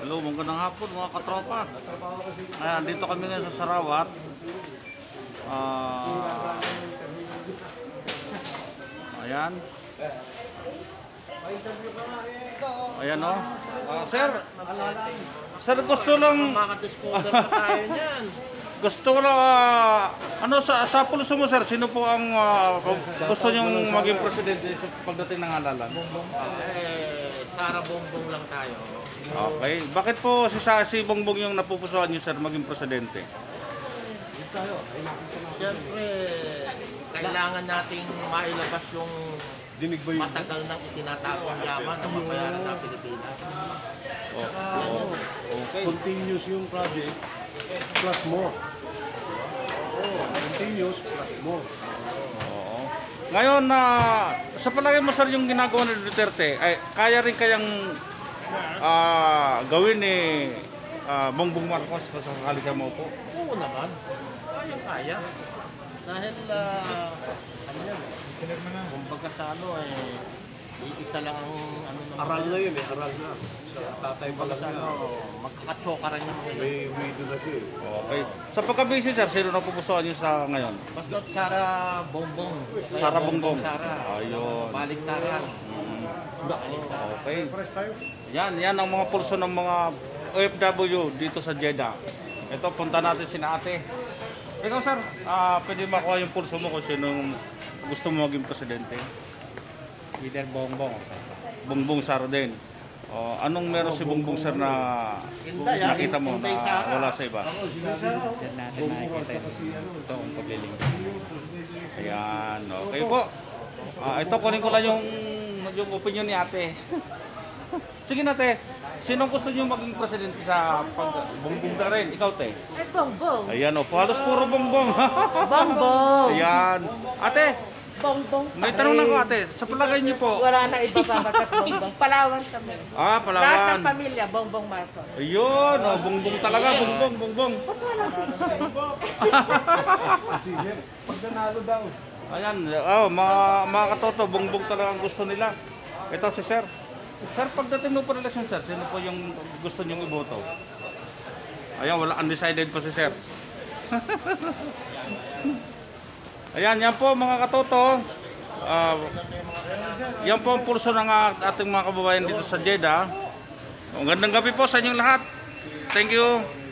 Hello, magandang hapon mga katropa. Ayan, dito kami ngayon sa Sarawat. Ayan. Ayan o. Sir, gusto lang... Makaka-discover pa tayo niyan. Gusto ko lang, ano sa pulso mo sir, sino po ang gusto niyong maging presidente pagdating ng halalan? Sara Bongbong lang tayo. Okay. Bakit po si Bongbong yung napupusuan niyo sir maging presidente? Siyempre, kailangan nating mailabas yung matagal nang itinatapong yaman na mabayaran ng Pilipinas. Okay. Continuous yung project plus more. Continuous plus more. Oo. Ngayon sa palagay mo sir yung ginagawa ni Duterte, ay kaya rin kayang gawin ni Bongbong Marcos kung sakali siya maupo? Oo naman. Kaya. Dahil, ano yan, kumbaga sa ano isa lang ang ano naman. Aral na yun aral na. Sa tatay pa lang Sa na. ano, magkakatsokaran yung mga May widow na siya. Okay. Sa pagka-busy sir, sino napupusuan niyo sa ngayon? basta Sara Bongbong. Sara Bongbong. Sara. Ayun. Baliktaran. Okay. Yan ang mga pulso ng mga OFW dito sa Jeddah. Ito, punta natin si ate. Ikaw sir, pwede makuha yung pulso mo kung sino gusto mo maging presidente? Leader Bongbong. Bongbong Sara din. Anong meron si Bongbong sir na nakita mo na wala sa iba? Diyan natin makikita ito ang paglilingkod. Ayan, okay po. Ito, kunin ko lang yung opinion ni ate. Sige na te, sino gusto niyo maging presidente sa Bongbong na rin? Ikaw te? Ay, Bongbong. Ayan o, halos puro Bongbong. Bongbong. Ayan. Ate, Bongbong. may tanong lang ko ate, sa palagay niyo po. Wala na iba pa bagat Bongbong. Palawan kami. Lahat Palawan. ng pamilya, Bongbong Marcos. Ayun, Bongbong talaga, Bongbong. Ba't wala Pag nanalo daw. Ayan, mga katoto, Bongbong talaga ang gusto nila. Ito si sir. Sir, pagdating mo po election sir, sino po yung gusto niyong iboto? Ayan, wala, undecided pa si sir. Ayan, yan po mga katoto. Yan po ang pulso ng ating mga kababayan dito sa Jeddah. Magandang gabi po sa inyong lahat. Thank you.